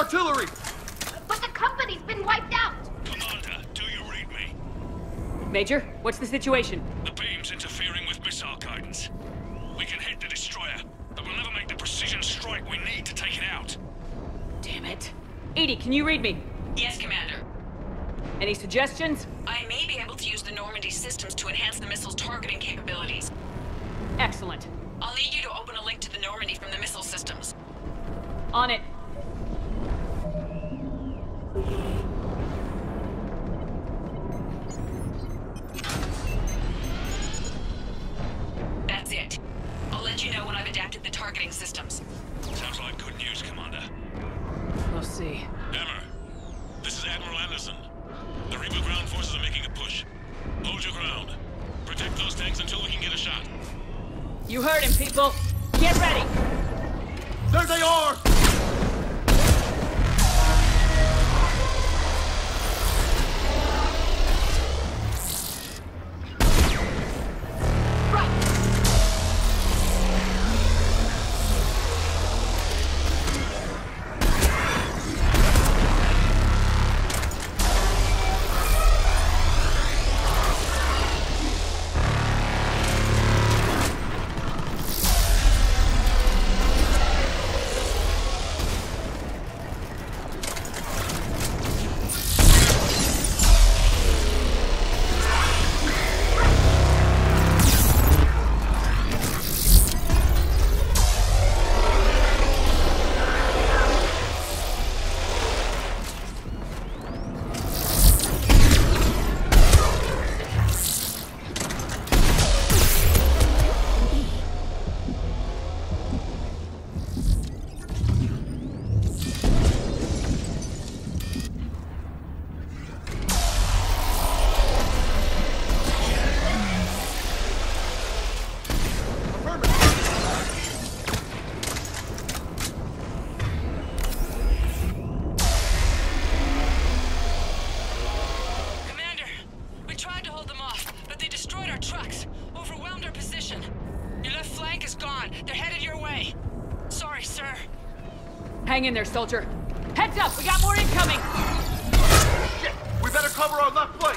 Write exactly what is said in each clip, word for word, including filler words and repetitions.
artillery! But the company's been wiped out! Commander, do you read me? Major, what's the situation? The beam's interfering with missile guidance. We can hit the destroyer, but we'll never make the precision strike we need to take it out. Damn it. Edie, can you read me? Yes, Commander. Any suggestions? I may be able to use the Normandy systems to enhance the missile's targeting capabilities. Excellent. I'll need you to open a link to the Normandy from the missile systems. On it. That's it. I'll let you know when I've adapted the targeting systems. Sounds like good news, Commander. We'll see. Hammer, this is Admiral Anderson. The Reaper ground forces are making a push. Hold your ground. Protect those tanks until we can get a shot. You heard him, people. Get ready. There they are! Hang in there, soldier. Heads up, we got more incoming! Shit! We better cover our left flank!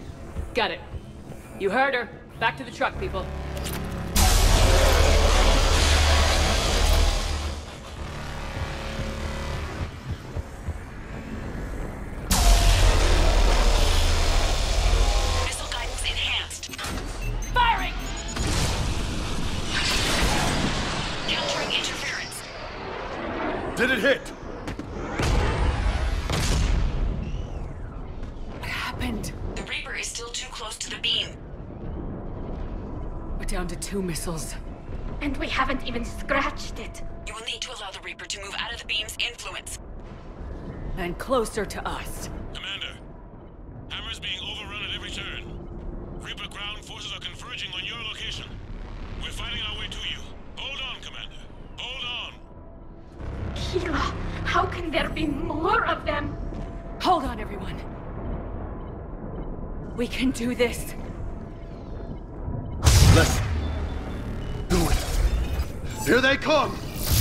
Got it. You heard her. Back to the truck, people. Did it hit? What happened? The Reaper is still too close to the beam. We're down to two missiles. And we haven't even scratched it. You will need to allow the Reaper to move out of the beam's influence. And closer to us. Commander, Hammer's being overrun at every turn. Reaper ground forces are converging on your location. We're fighting our way to you. Hold on, Commander. Hold on. Keela, how can there be more of them? Hold on, everyone. We can do this. Let's do it. Here they come!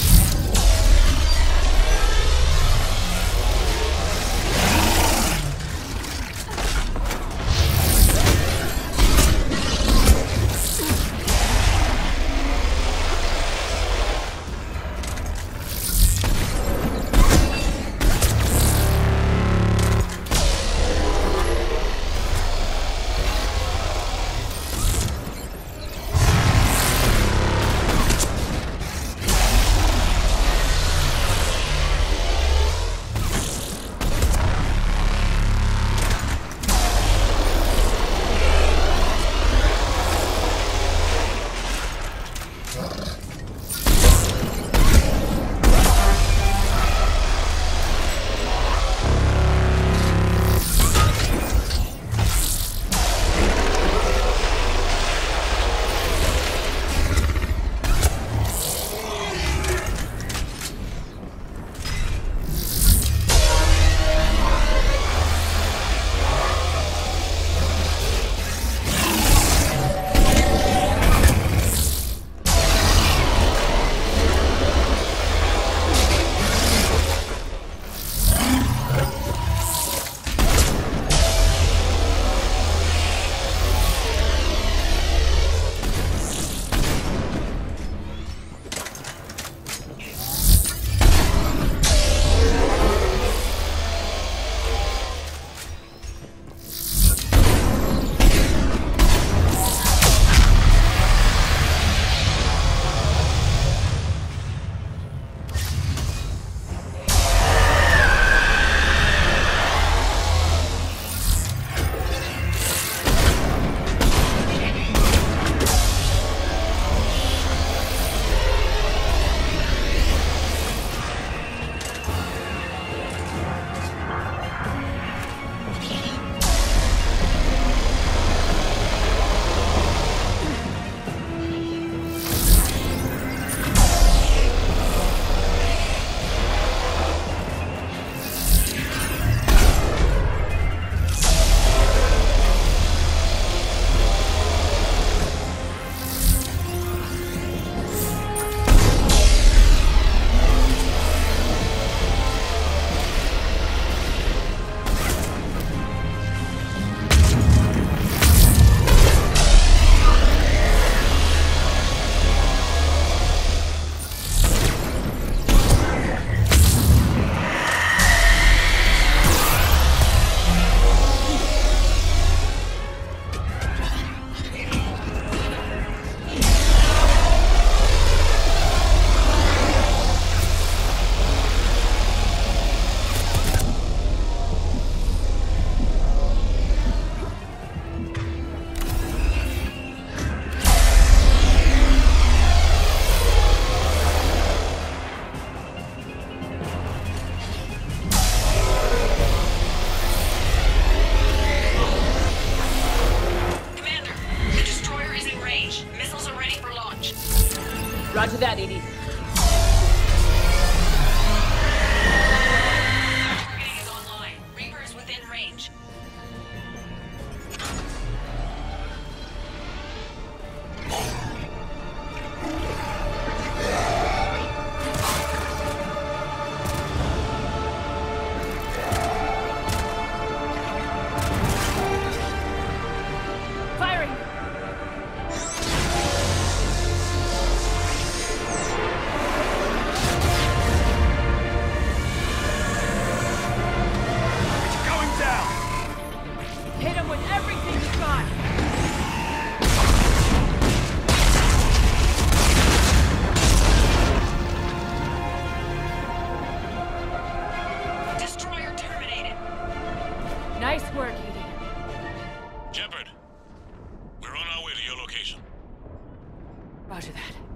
Roger that, Edie. Targeting is online. Reaper is within range. Firing! Nice work, Edie. Shepard, we're on our way to your location. Roger that.